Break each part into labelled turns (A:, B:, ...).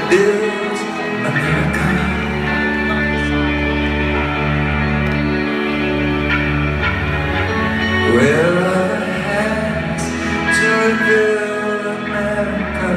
A: build America. Where are the hands to rebuild America?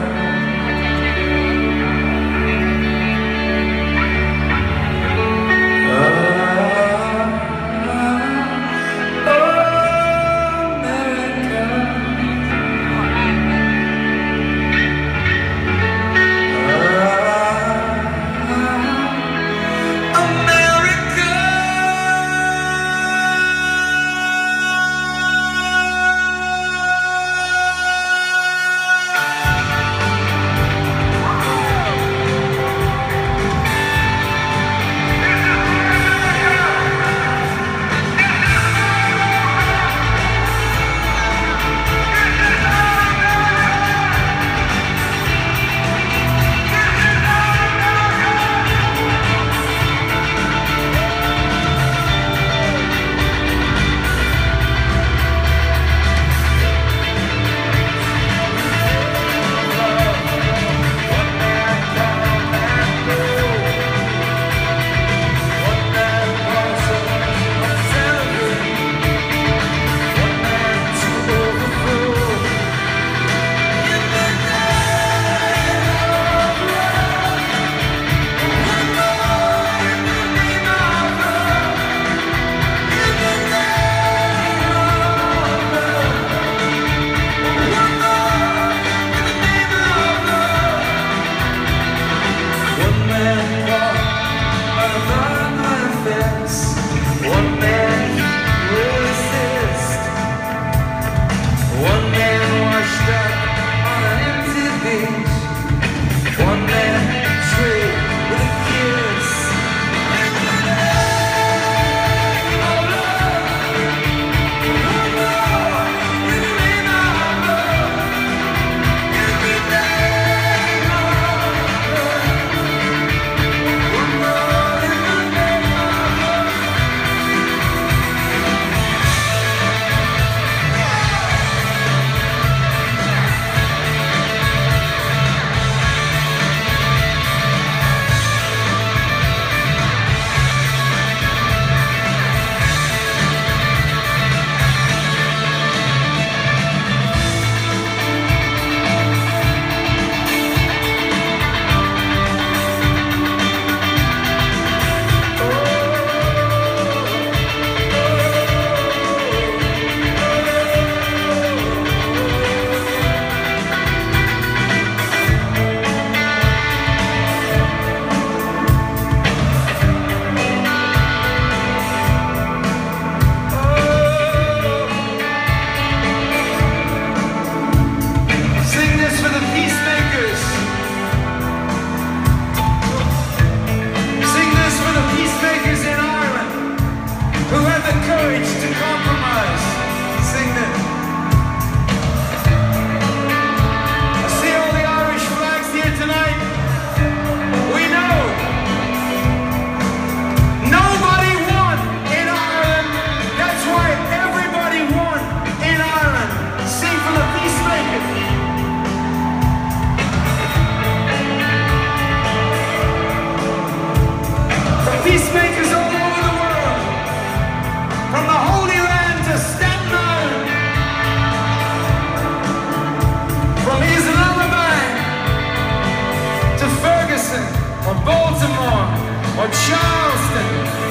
B: or Charleston.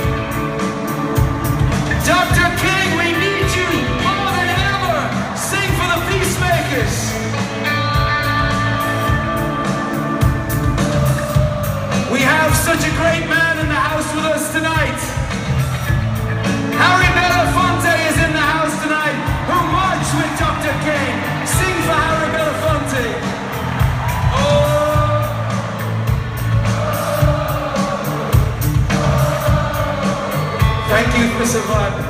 B: Dr. King, we need you more than ever. Sing for the peacemakers. We have such a great man in the house with us tonight. Harry Belafonte is in the house tonight, who marched with Dr. King. Sing for Harry Belafonte. Thank you for surviving.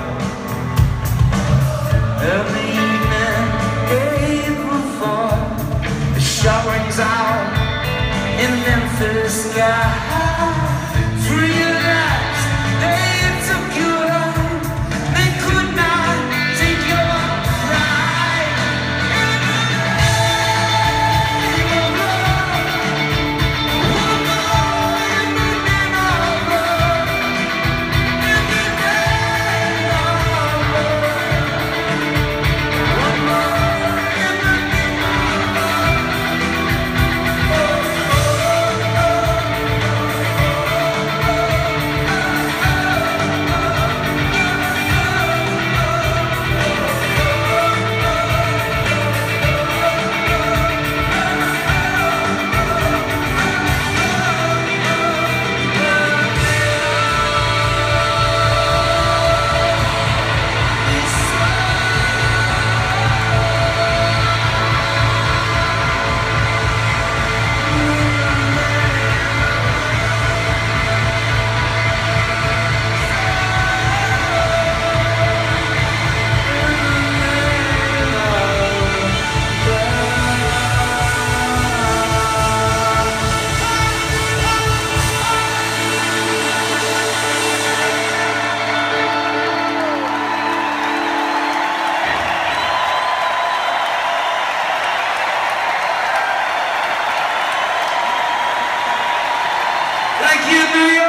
B: Early evening, April 4, the shot rings out in Memphis sky. Free your lives, they took your life. They could not take your pride. In the name of love, Thank you, New York.